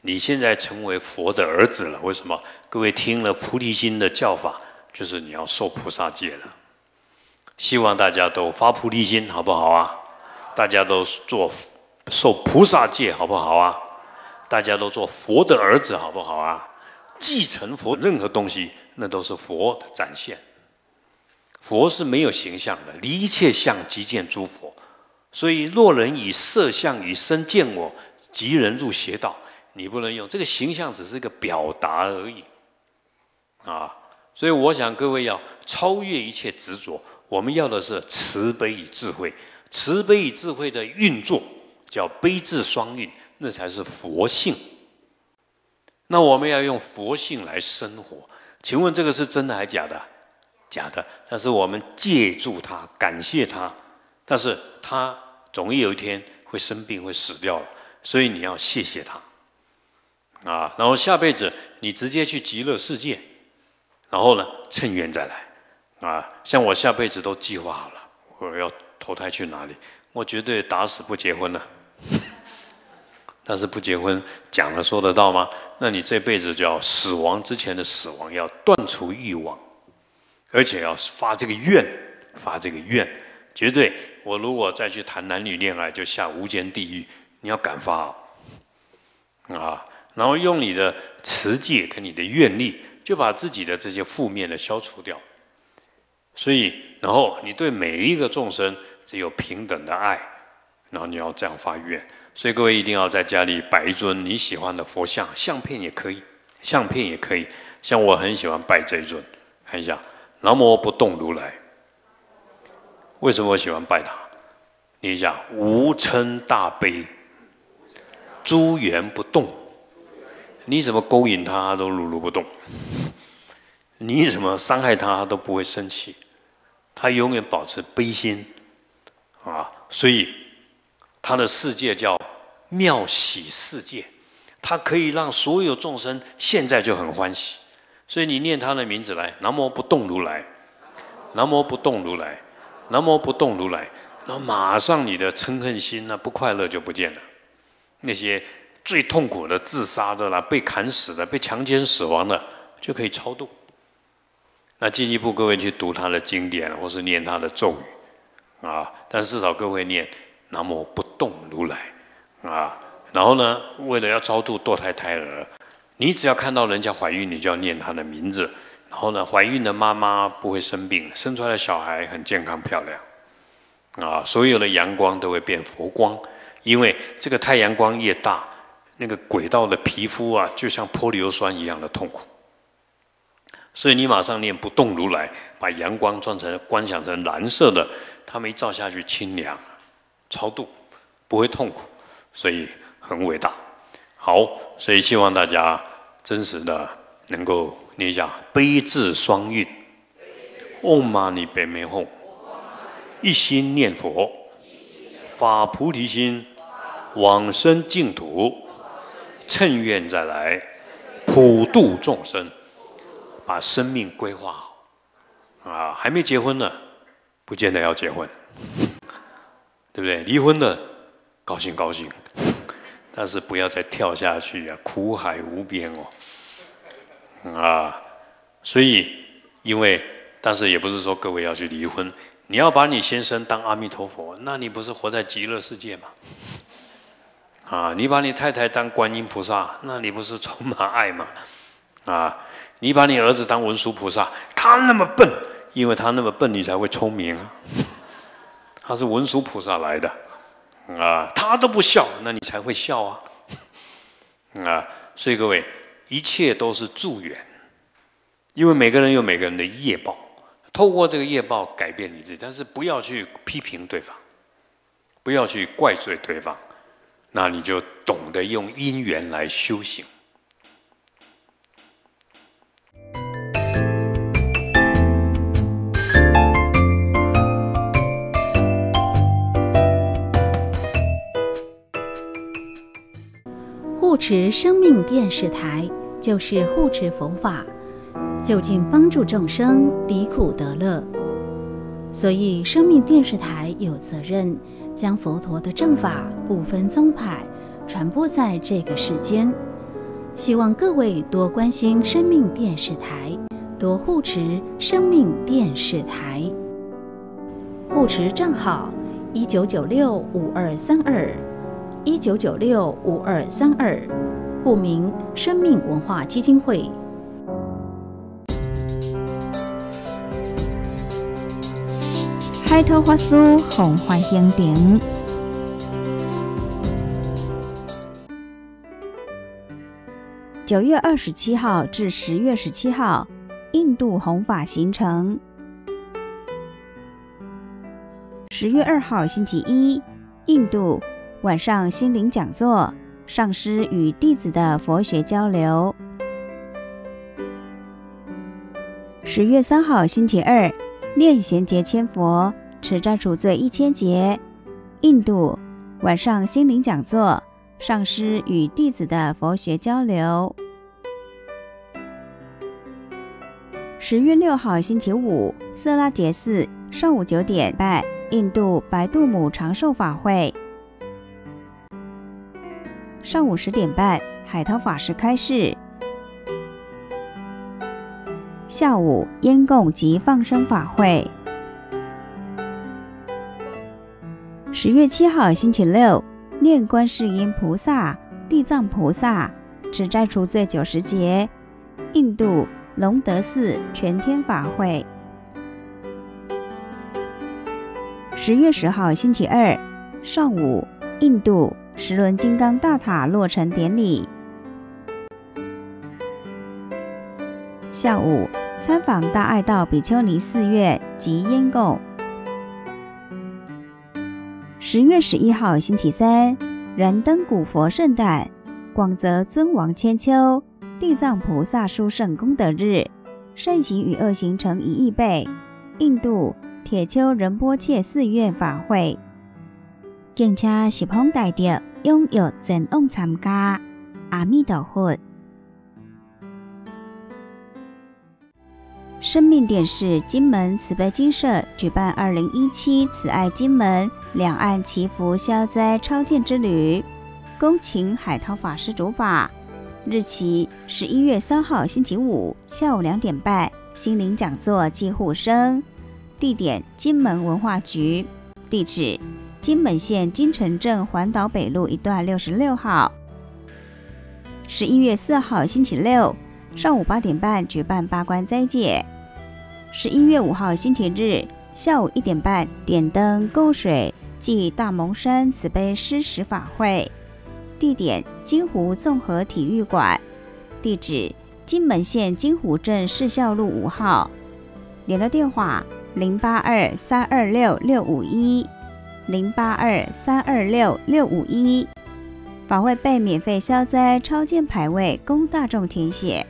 你现在成为佛的儿子了。为什么？各位听了菩提心的教法，就是你要受菩萨戒了。希望大家都发菩提心，好不好啊？大家都做受菩萨戒，好不好啊？大家都做佛的儿子，好不好啊？继承佛任何东西，那都是佛的展现。佛是没有形象的，离一切相即见诸佛。所以若人以色相以身见我，即人入邪道。你不能用这个形象，只是一个表达而已啊！所以我想各位要超越一切执着，我们要的是慈悲与智慧。慈悲与智慧的运作叫悲智双运，那才是佛性。那我们要用佛性来生活，请问这个是真的还是假的？假的。但是我们借助它，感谢它，但是它总有一天会生病，会死掉了，所以你要谢谢它。啊，然后下辈子你直接去极乐世界，然后呢，趁愿再来。啊，像我下辈子都计划好了，我要投胎去哪里？我绝对打死不结婚了。但是不结婚讲了说得到吗？那你这辈子就要死亡之前的死亡，要断除欲望，而且要发这个愿，发这个愿，绝对。我如果再去谈男女恋爱，就下无间地狱。你要敢发哦，啊。然后用你的持戒跟你的愿力，就把自己的这些负面的消除掉。所以，然后你对每一个众生只有平等的爱，然后你要这样发愿。所以各位一定要在家里摆一尊你喜欢的佛像，相片也可以，相片也可以。像我很喜欢拜这一尊，看一下，南无不动如来。为什么我喜欢拜它？念一下，无嗔大悲，诸缘不动。你怎么勾引他，他都如如不动；你怎么伤害他，他都不会生气。他永远保持悲心啊！所以他的世界叫妙喜世界，他可以让所有众生现在就很欢喜。所以你念他的名字来，南无不动如来，南无不动如来，南无不动如来，然后马上你的嗔恨心呢、不快乐就不见了，那些最痛苦的自杀的啦，被砍死的，被强奸死亡的，就可以超度。那进一步各位去读他的经典，或是念他的咒语啊，但至少各位念南无不动如来啊。然后呢，为了要超度堕胎胎儿，你只要看到人家怀孕，你就要念他的名字。然后呢，怀孕的妈妈不会生病，生出来的小孩很健康漂亮啊。所有的阳光都会变佛光，因为这个太阳光越大，那个轨道的皮肤啊，就像泼硫酸一样的痛苦。所以你马上念不动如来，把阳光装成观想成蓝色的，它们一照下去清凉，超度不会痛苦，所以很伟大。好，所以希望大家真实的能够念一下悲智双运，唵嘛呢叭咪吽，一心念佛，发菩提心，往生净土，趁愿再来，普度众生。把生命规划好啊！还没结婚呢，不见得要结婚，对不对？离婚的高兴高兴，但是不要再跳下去啊，苦海无边哦！啊，所以因为，但是也不是说各位要去离婚，你要把你先生当阿弥陀佛，那你不是活在极乐世界吗？啊，你把你太太当观音菩萨，那你不是充满爱吗？啊！你把你儿子当文殊菩萨，他那么笨，因为他那么笨，你才会聪明啊。他是文殊菩萨来的啊，他都不笑，那你才会笑啊。啊，所以各位，一切都是助缘，因为每个人有每个人的业报，透过这个业报改变你自己，但是不要去批评对方，不要去怪罪对方，那你就懂得用因缘来修行。 护持生命电视台就是护持佛法，就近帮助众生离苦得乐。所以生命电视台有责任将佛陀的正法不分宗派传播在这个世间， 希望各位多关心生命电视台，多护持生命电视台。护持账号一九九六五二三二，一九九六五二三二，户名生命文化基金会。 海涛法师弘法行程。九月二十七号至十月十七号，印度弘法行程。十月二号星期一，印度晚上心灵讲座，上师与弟子的佛学交流。十月三号星期二，念贤节千佛，持斋除罪一千节，印度晚上心灵讲座，上师与弟子的佛学交流。十月六号星期五，色拉节寺上午九点半，印度白度母长寿法会。上午十点半，海涛法师开示。下午烟供及放生法会。十月七号星期六，念观世音菩萨、地藏菩萨，持斋除罪九十节，印度龙德寺全天法会。十月十号星期二上午，印度十轮金刚大塔落成典礼。下午参访大爱道比丘尼寺院及烟供。十月十一号星期三，燃灯古佛圣诞，广泽尊王千秋，地藏菩萨殊胜功德日，善行与恶行成一亿倍，印度铁丘仁波切寺院法会。敬请十方大德踊跃前往参加。阿弥陀佛。生命电视金门慈悲金社举办二零一七慈爱金门两岸祈福消灾超荐之旅，恭请海涛法师主法。日期十一月三号星期五下午两点半，心灵讲座暨护生，地点金门文化局，地址金门县金城镇环岛北路一段六十六号。十一月四号星期六上午八点半举办八关斋戒。十一月五号星期日下午一点半点灯购水暨大蒙山慈悲施食法会，地点金湖综合体育馆，地址金门县金湖镇市校路五号，联络电话零八二三二六六五一零八二三二六六五一。法会备免费消灾超荐牌位供大众填写。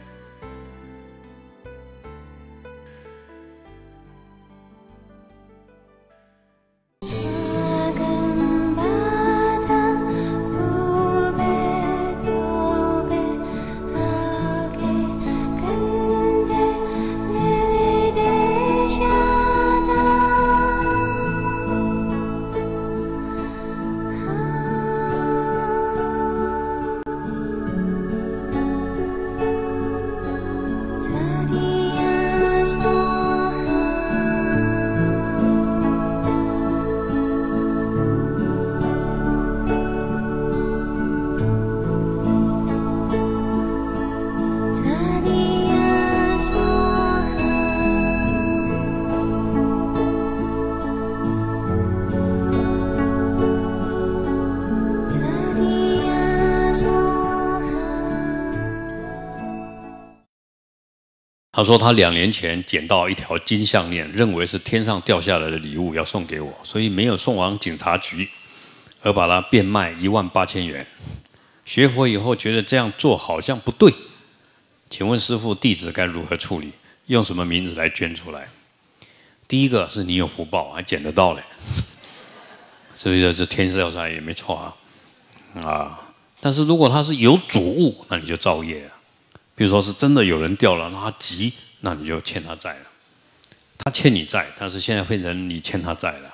他说他两年前捡到一条金项链，认为是天上掉下来的礼物要送给我，所以没有送往警察局，而把它变卖一万八千元。学佛以后觉得这样做好像不对，请问师父，弟子该如何处理？用什么名字来捐出来？第一个是你有福报，还捡得到嘞，所以这天掉下来也没错啊啊！但是如果他是有主物，那你就造业了。比如说是真的有人掉了，那他急，那你就欠他债了。他欠你债，但是现在变成你欠他债了，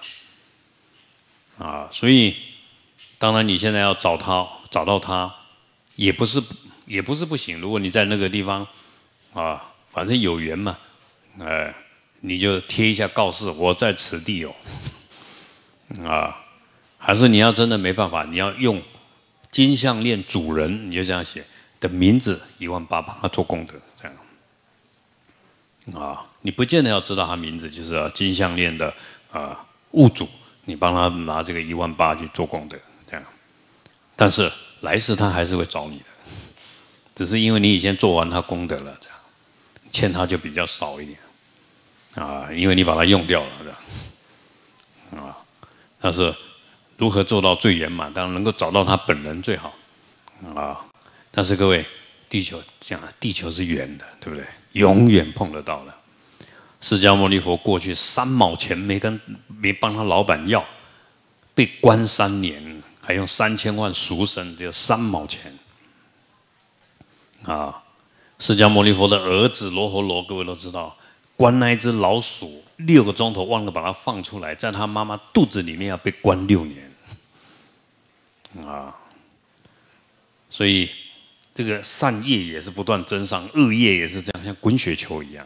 啊，所以当然你现在要找他，找到他，也不是也不是不行。如果你在那个地方啊，反正有缘嘛，哎，你就贴一下告示，我在此地哦，啊，还是你要真的没办法，你要用金项链主人，你就这样写的名字一万八，帮他做功德，这样啊，你不见得要知道他名字，就是要金项链的啊物主，你帮他拿这个一万八去做功德，这样。但是来世他还是会找你的，只是因为你以前做完他功德了，这样欠他就比较少一点啊，因为你把它用掉了，这样啊。但是如何做到最圆满？当然能够找到他本人最好啊。但是各位，地球讲地球是圆的，对不对？永远碰得到的。释迦牟尼佛过去三毛钱没跟没帮他老板要，被关三年，还用三千万赎身，只有三毛钱。啊，释迦牟尼佛的儿子罗睺罗，各位都知道，关那一只老鼠六个钟头，忘了把它放出来，在他妈妈肚子里面要被关六年。啊，所以这个善业也是不断增上，恶业也是这样，像滚雪球一样。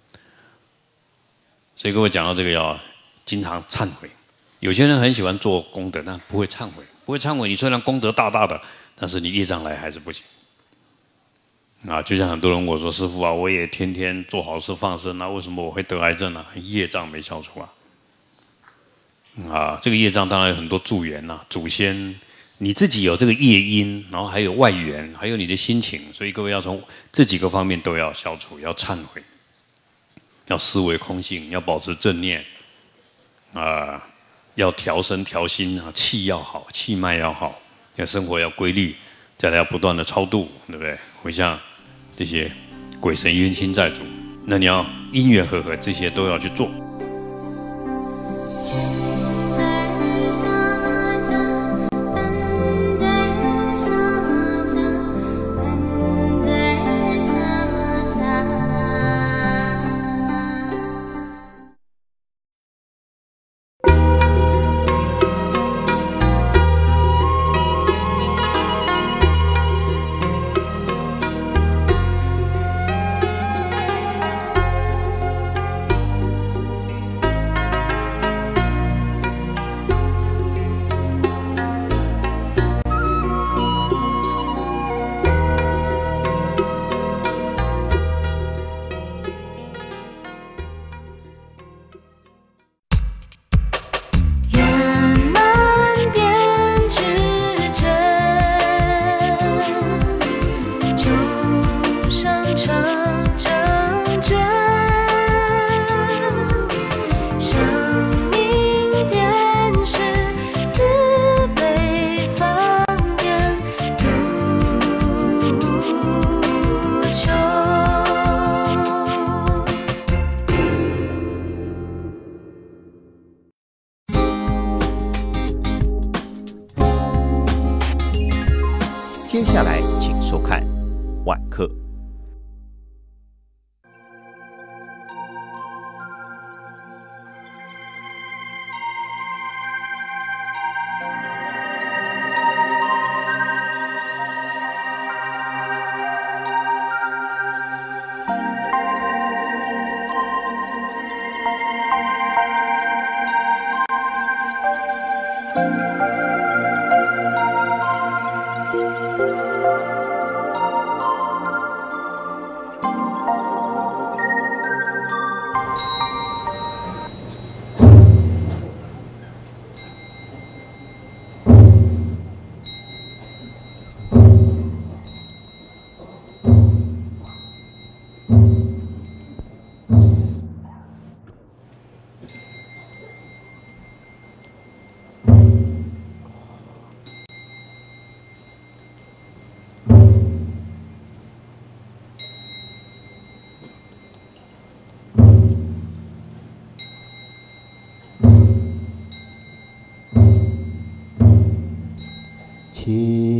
所以各位讲到这个要经常忏悔。有些人很喜欢做功德，但不会忏悔。不会忏悔，你虽然功德大大的，但是你业障来还是不行。啊，就像很多人问我说：“师父啊，我也天天做好事放生，那为什么我会得癌症呢、啊？业障没消除啊。”啊，这个业障当然有很多助缘呐、啊，祖先你自己有这个业因，然后还有外缘，还有你的心情，所以各位要从这几个方面都要消除，要忏悔。要思维空性，要保持正念，啊，要调身调心啊，气要好，气脉要好，要生活要规律，再来要不断的超度，对不对？回向这些鬼神冤亲债主，那你要因缘和合，这些都要去做。 接下来，请收看晚课。 起